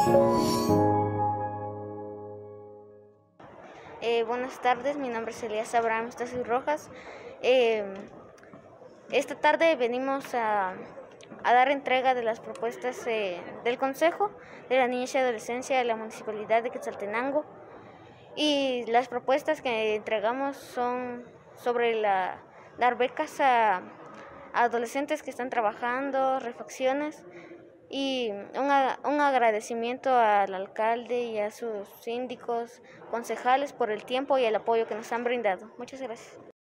Buenas tardes, mi nombre es Elías Abraham Estacio Rojas. Esta tarde venimos a dar entrega de las propuestas del Consejo de la Niñez y Adolescencia de la Municipalidad de Quetzaltenango. Y las propuestas que entregamos son sobre dar becas a adolescentes que están trabajando, refacciones y un agradecimiento al alcalde y a sus síndicos, concejales por el tiempo y el apoyo que nos han brindado. Muchas gracias.